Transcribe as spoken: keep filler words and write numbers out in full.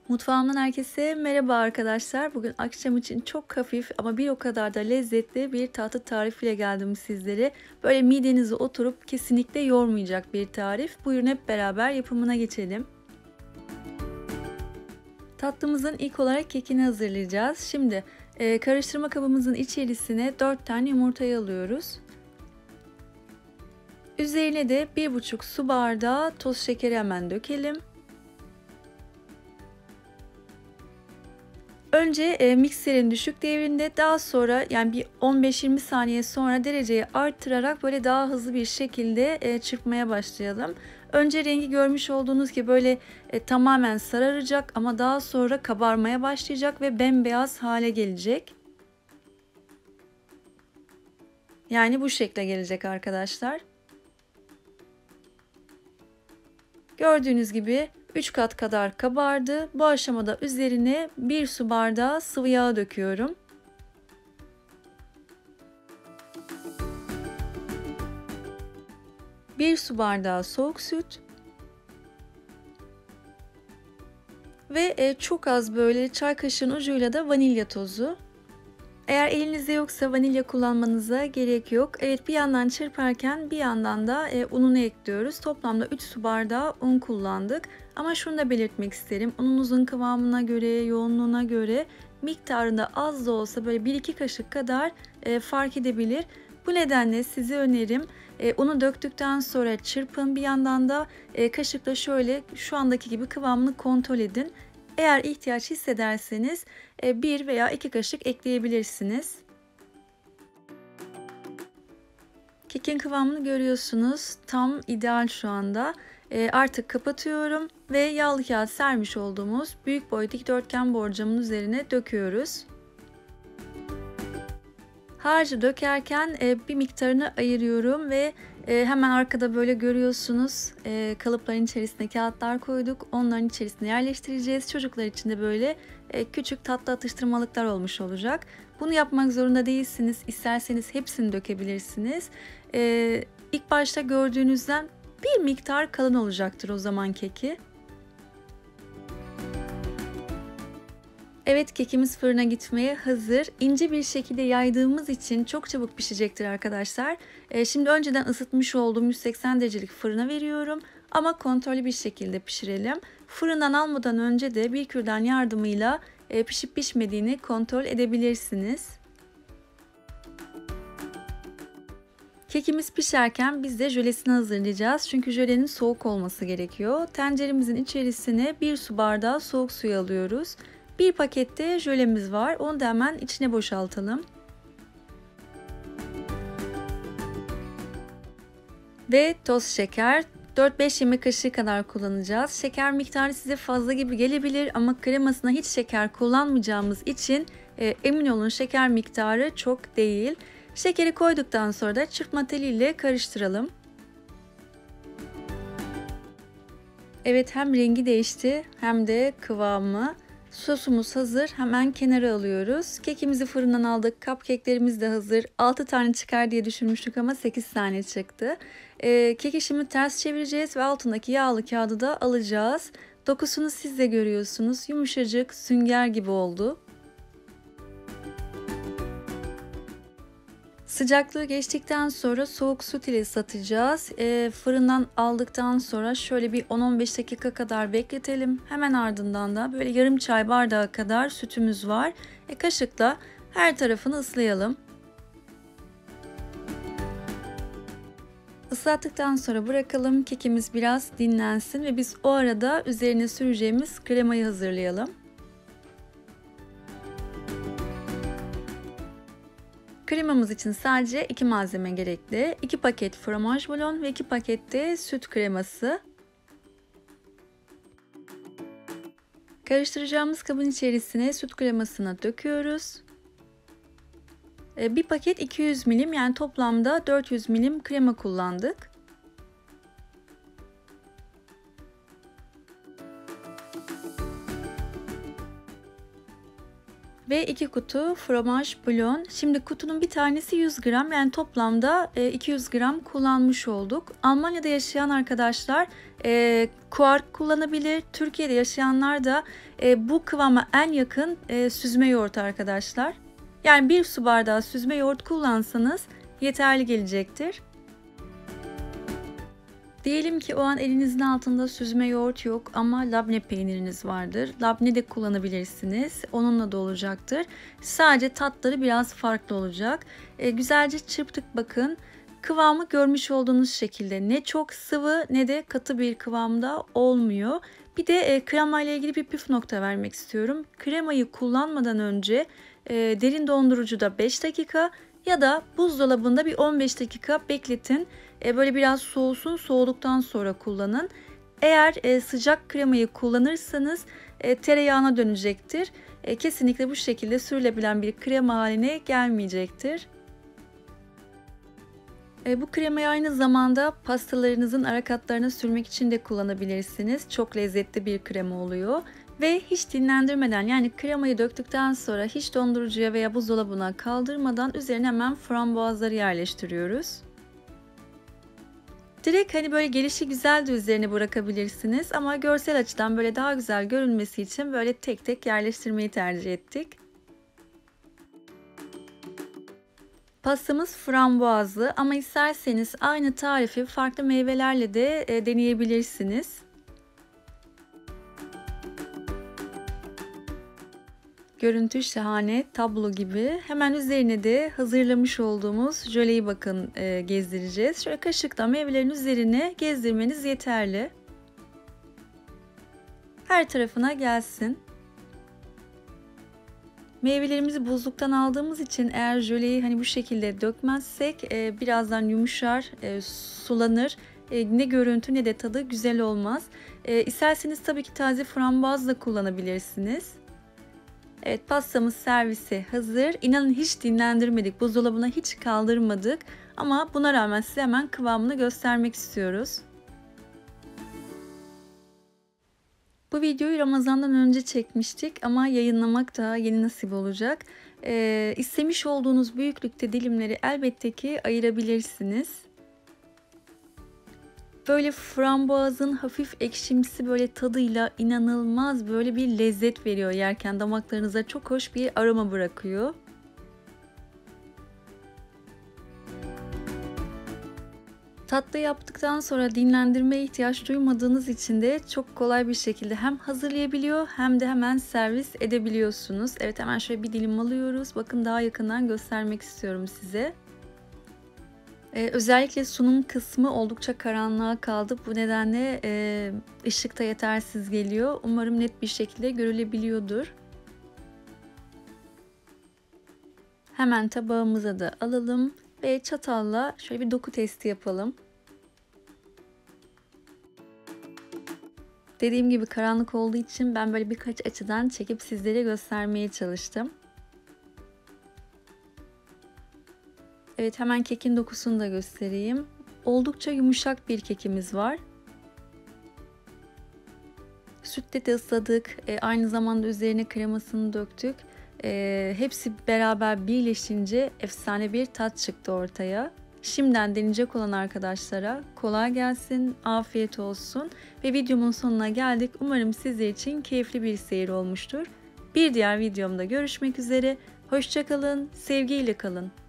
Mutfağımdan herkese merhaba arkadaşlar. Bugün akşam için çok hafif ama bir o kadar da lezzetli bir tatlı tarifiyle geldim sizlere. Böyle midenize oturup kesinlikle yormayacak bir tarif. Buyurun hep beraber yapımına geçelim. Tatlımızın ilk olarak kekini hazırlayacağız. Şimdi e, karıştırma kabımızın içerisine dört tane yumurtayı alıyoruz. Üzerine de bir buçuk su bardağı toz şekeri hemen dökelim. Önce e, mikserin düşük devrinde, daha sonra yani bir on beş yirmi saniye sonra dereceyi arttırarak böyle daha hızlı bir şekilde e, çırpmaya başlayalım. Önce rengi görmüş olduğunuz gibi böyle e, tamamen sararacak ama daha sonra kabarmaya başlayacak ve bembeyaz hale gelecek. Yani bu şekle gelecek arkadaşlar. Gördüğünüz gibi üç kat kadar kabardı. Bu aşamada üzerine bir su bardağı sıvı yağ döküyorum. bir su bardağı soğuk süt ve çok az böyle çay kaşığının ucuyla da vanilya tozu. Eğer elinizde yoksa vanilya kullanmanıza gerek yok. Evet, bir yandan çırparken bir yandan da e, ununu ekliyoruz. Toplamda üç su bardağı un kullandık. Ama şunu da belirtmek isterim. Ununuzun kıvamına göre, yoğunluğuna göre miktarında az da olsa böyle bir iki kaşık kadar e, fark edebilir. Bu nedenle size önerim e, unu döktükten sonra çırpın. Bir yandan da e, kaşıkla şöyle şu andaki gibi kıvamını kontrol edin. Eğer ihtiyaç hissederseniz bir veya iki kaşık ekleyebilirsiniz. Kekin kıvamını görüyorsunuz. Tam ideal şu anda. Artık kapatıyorum ve yağlı kağıt sermiş olduğumuz büyük boy dikdörtgen borcamın üzerine döküyoruz. Harcı dökerken bir miktarını ayırıyorum ve hemen arkada böyle görüyorsunuz kalıpların içerisine kağıtlar koyduk. Onların içerisine yerleştireceğiz. Çocuklar için de böyle küçük tatlı atıştırmalıklar olmuş olacak. Bunu yapmak zorunda değilsiniz. İsterseniz hepsini dökebilirsiniz. İlk başta gördüğünüzden bir miktar kalın olacaktır o zaman keki. Evet, kekimiz fırına gitmeye hazır. İnce bir şekilde yaydığımız için çok çabuk pişecektir arkadaşlar. Ee, şimdi önceden ısıtmış olduğum yüz seksen derecelik fırına veriyorum. Ama kontrollü bir şekilde pişirelim. Fırından almadan önce de bir kürdan yardımıyla e, pişip pişmediğini kontrol edebilirsiniz. Kekimiz pişerken biz de jölesini hazırlayacağız. Çünkü jölenin soğuk olması gerekiyor. Tenceremizin içerisine bir su bardağı soğuk suyu alıyoruz. Bir pakette jölemiz var. Onu da hemen içine boşaltalım. Ve toz şeker. dört beş yemek kaşığı kadar kullanacağız. Şeker miktarı size fazla gibi gelebilir ama kremasına hiç şeker kullanmayacağımız için e, emin olun şeker miktarı çok değil. Şekeri koyduktan sonra da çırpma teliyle karıştıralım. Evet, hem rengi değişti hem de kıvamı. Sosumuz hazır. Hemen kenara alıyoruz. Kekimizi fırından aldık. Cupcake'lerimiz de hazır. altı tane çıkar diye düşünmüştük ama sekiz tane çıktı. Ee, keki şimdi ters çevireceğiz ve altındaki yağlı kağıdı da alacağız. Dokusunu siz de görüyorsunuz. Yumuşacık, sünger gibi oldu. Sıcaklığı geçtikten sonra soğuk süt ile ıslatacağız. E, fırından aldıktan sonra şöyle bir on on beş dakika kadar bekletelim. Hemen ardından da böyle yarım çay bardağı kadar sütümüz var. E, kaşıkla her tarafını ıslayalım. Islattıktan sonra bırakalım. Kekimiz biraz dinlensin ve biz o arada üzerine süreceğimiz kremayı hazırlayalım. Kremamız için sadece iki malzeme gerekli. iki paket fromaj blanc ve iki paket de süt kreması. Karıştıracağımız kabın içerisine süt kremasını döküyoruz. Bir paket iki yüz milim, yani toplamda dört yüz milim krema kullandık. ve iki kutu fromaj blon. Şimdi kutunun bir tanesi yüz gram, yani toplamda iki yüz gram kullanmış olduk. Almanya'da yaşayan arkadaşlar e, kuark kullanabilir. Türkiye'de yaşayanlar da e, bu kıvama en yakın e, süzme yoğurt arkadaşlar. Yani bir su bardağı süzme yoğurt kullansanız yeterli gelecektir. Diyelim ki o an elinizin altında süzme yoğurt yok ama labne peyniriniz vardır. Labne de kullanabilirsiniz. Onunla da olacaktır. Sadece tatları biraz farklı olacak. E, güzelce çırptık bakın. Kıvamı görmüş olduğunuz şekilde ne çok sıvı ne de katı bir kıvamda olmuyor. Bir de e, krema ile ilgili bir püf nokta vermek istiyorum. Kremayı kullanmadan önce e, derin dondurucuda beş dakika ya da buzdolabında bir on beş dakika bekletin. E, böyle biraz soğusun, soğuduktan sonra kullanın. Eğer e, sıcak kremayı kullanırsanız e, tereyağına dönecektir. E, kesinlikle bu şekilde sürülebilen bir krema haline gelmeyecektir. E, bu kremayı aynı zamanda pastalarınızın ara katlarına sürmek için de kullanabilirsiniz. Çok lezzetli bir krema oluyor. Ve hiç dinlendirmeden, yani kremayı döktükten sonra hiç dondurucuya veya buzdolabına kaldırmadan üzerine hemen frambuazları yerleştiriyoruz. Direkt hani böyle gelişi güzel de üzerine bırakabilirsiniz ama görsel açıdan böyle daha güzel görünmesi için böyle tek tek yerleştirmeyi tercih ettik. Pastamız frambuazlı ama isterseniz aynı tarifi farklı meyvelerle de e, deneyebilirsiniz. Görüntü şahane, tablo gibi. Hemen üzerine de hazırlamış olduğumuz jöleyi bakın e, gezdireceğiz. Şöyle kaşıkla meyvelerin üzerine gezdirmeniz yeterli. Her tarafına gelsin. Meyvelerimizi buzluktan aldığımız için eğer jöleyi hani bu şekilde dökmezsek e, birazdan yumuşar, e, sulanır. E, ne görüntü ne de tadı güzel olmaz. E, isterseniz tabii ki taze frambuaz da kullanabilirsiniz. Evet, pastamız servise hazır. İnanın hiç dinlendirmedik. Buzdolabına hiç kaldırmadık. Ama buna rağmen size hemen kıvamını göstermek istiyoruz. Bu videoyu Ramazan'dan önce çekmiştik ama yayınlamak da yeni nasip olacak. Ee, istemiş olduğunuz büyüklükte dilimleri elbette ki ayırabilirsiniz. Böyle frambuazın hafif ekşimsi böyle tadıyla inanılmaz böyle bir lezzet veriyor yerken, damaklarınıza çok hoş bir aroma bırakıyor. Tatlı yaptıktan sonra dinlendirmeye ihtiyaç duymadığınız için de çok kolay bir şekilde hem hazırlayabiliyor hem de hemen servis edebiliyorsunuz. Evet, hemen şöyle bir dilim alıyoruz. Bakın daha yakından göstermek istiyorum size. Ee, özellikle sunum kısmı oldukça karanlığa kaldı. Bu nedenle e, ışık da yetersiz geliyor. Umarım net bir şekilde görülebiliyordur. Hemen tabağımıza da alalım ve çatalla şöyle bir doku testi yapalım. Dediğim gibi karanlık olduğu için ben böyle birkaç açıdan çekip sizlere göstermeye çalıştım. Evet, hemen kekin dokusunu da göstereyim. Oldukça yumuşak bir kekimiz var. Sütle de ısladık. E, aynı zamanda üzerine kremasını döktük. E, hepsi beraber birleşince efsane bir tat çıktı ortaya. Şimdiden deneyecek olan arkadaşlara kolay gelsin, afiyet olsun. Ve videomun sonuna geldik. Umarım sizler için keyifli bir seyir olmuştur. Bir diğer videomda görüşmek üzere. Hoşça kalın, sevgiyle kalın.